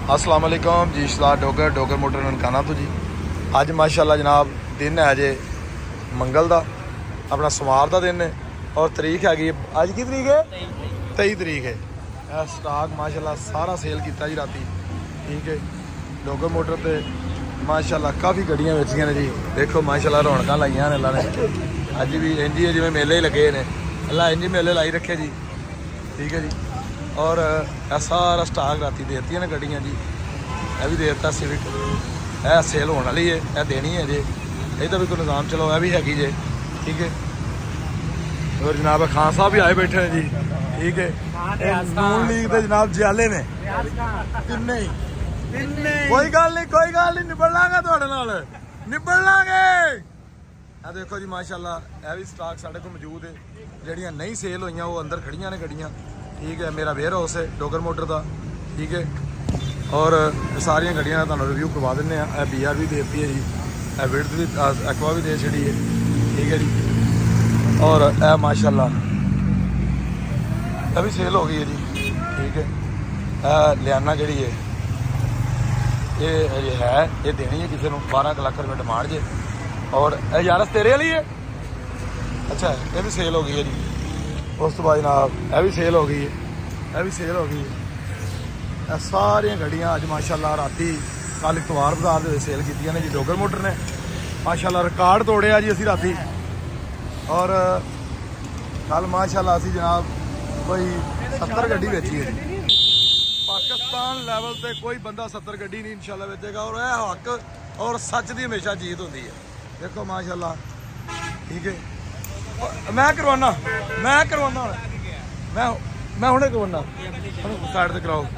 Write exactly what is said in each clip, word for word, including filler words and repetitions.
अस्सलाम वालेकुम जी। सलाह डोगर डोगर मोटर ननकाना तो जी। अज माशाल्लाह जनाब दिन है अजे मंगल का, अपना सोमवार का दिन है और तरीक हैगी अज की तरीक है तेई तरीक है। स्टाक माशाल्लाह सारा सेल किया जी राती, ठीक है। डोगर मोटर पर माशाल्लाह काफ़ी गड्डियाँ बेचियां ने जी। देखो माशाल्लाह रौनक लाइया ने अल्लाह ने, अज भी इंज ही जिवें मेले लगे ने, अल्लाह इंज मेले लाई रखे जी, ठीक है जी। और सारा स्टाक राती देती ने गड्डियाँ जी। यह भी देता सिविक, यह सेल होने वाली है, यह देनी है जे, यदा भी कोई निज़ाम चलो यह भी हैगी जे, ठीक है। और जनाब खान साहब भी आए बैठे हैं जी, ठीक है। नून लीग के जनाब जियाले ने किन्ने ही, कोई गल नहीं कोई गल नहीं, निबड़ लांगे तुहाडे नाल निबड़ लांगे। यह देखो जी माशाल्लाह यह भी स्टाक साढ़े को मौजूद है। जड़ियाँ नहीं सेल हुई वो अंदर खड़ियाँ ने गड्डियाँ, ठीक है। मेरा वेयर हाउस है डोगर मोटर का, ठीक है। और सारिया गड्डियां का तुहानू रिव्यू करवा दें। बी आर भी देती है जी, विड्थ भी एक्वा भी दे छड़ी है, ठीक है जी। और यह माशाल्लाह यह भी सेल हो गई है जी, ठीक है। यह लियाना जी है ये है, ये देनी है किसी को बारह लाख रुपये डिमांड जे। और यह यारस तेरे वाली है, अच्छा ये भी सेल हो गई है जी। उस तो बाद जनाब यह भी सेल हो गई है, यह भी सेल हो गई है। यह सारिया गड्डियाँ अज माशाल्लाह राती कल इतवार बाजार के सेल की ने जी। डोगर मोटर ने माशाल्लाह रिकॉर्ड तोड़िया जी असी राती। और कल माशाल्लाह असी जनाब कोई सत्तर गड्डी बेची है जी। पाकिस्तान लैवल पे कोई बंदा सत्तर गड्डी नहीं इंशाल्लाह बेचेगा। और यह हक और सच की हमेशा जीत होती है। देखो माशाल्लाह, ठीक है। मैं करवाना मैं करवाना मैं मैं हुणे करवाना साइड से कराओ।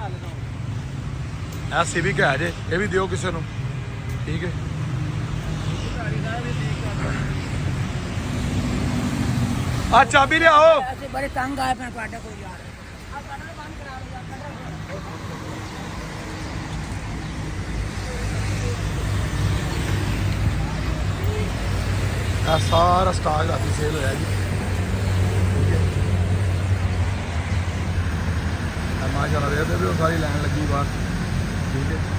ऐ सिविक है जे, ये भी दियो किसी को, ठीक है। आ चाबी लियाओ। बड़े तंग आए पे को यार। सारा स्टाक राती सेल होया जी, ठीक है। माशाल्लाह रेत भी सारी लाइन लगी बाहर, ठीक है।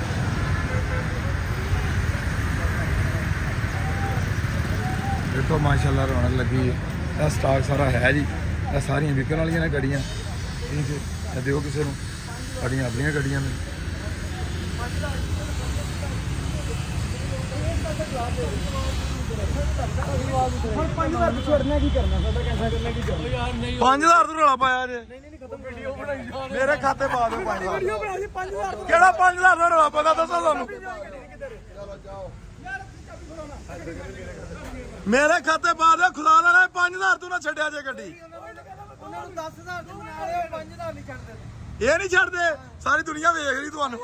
देखो माशाल्लाह रौनक लगी है। यह स्टाक सारा है जी। यह सारिया विकन वाली ने गड्डियाँ, ठीक है। यह दो किसी को, साड़ियाँ अपनी गड्डियाँ ने। पांच हजार तो रौला पाया जे, मेरे खाते पा दो पांच हजार। केड़ा पांच हजार का रौला पता दसो सानू, मेरे खाते पा दो खुदा दा। पांच हजार तू ना छड्या जे गड्डी, ये नहीं छड्डदे, सारी दुनिया वेख रही तुहानू।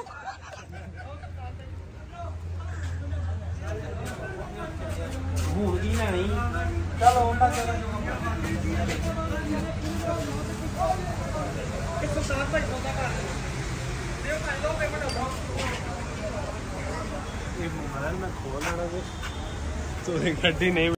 गड्डी नहीं